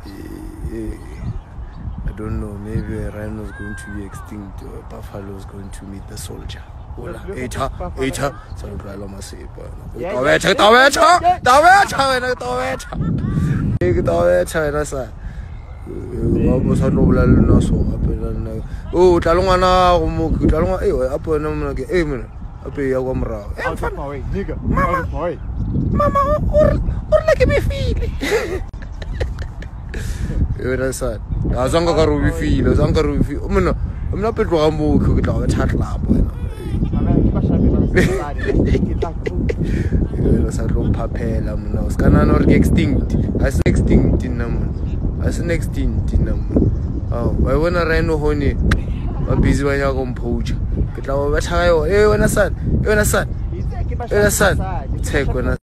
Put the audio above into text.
I don't know, maybe a rhino is going to be extinct or a buffalo is going to meet the soldier. Eta, so Rhino must say, almost had no blood no so up and oh, Talongana, Talonga, up and I'm like, amen. Up here, Wamra. Mama, or like me feel. You're sad. Azanga feel, Azanga feel. I'm not a Rambo cook it out a chat lab. You're a room papel, I'm no scanner or extinct. As extinct in them. As an extinct in them. Oh, I want a rhino honey. I'm busy when you're going to poach. Get our high. When a son, take when